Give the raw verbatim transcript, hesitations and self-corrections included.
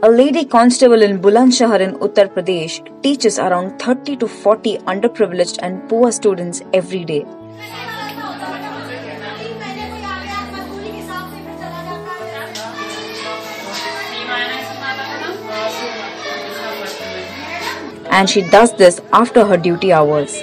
A lady constable in Bulandshahr in Uttar Pradesh teaches around thirty to forty underprivileged and poor students every day. And she does this after her duty hours.